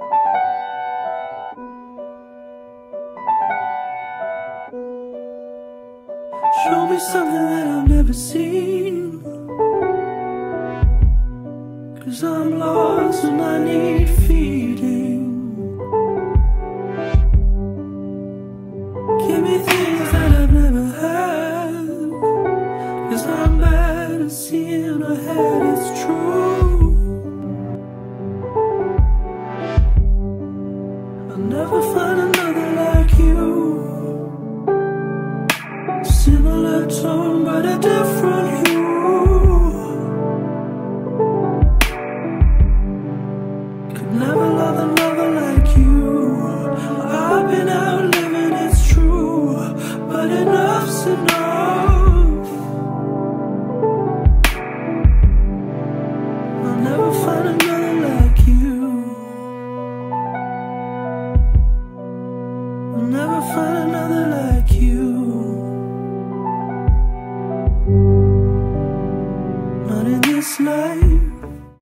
Show me something that I've never seen, 'cause I'm lost and I need feeding. Give me things that I've never had, 'cause I'm bad at seeing ahead, it's true. I'll never find another like you. Similar tone, but a different hue. Could never love another like you. I've been out living, it's true, but enough's enough. I'll never find another like you. I'll never find another like you. Not in this life.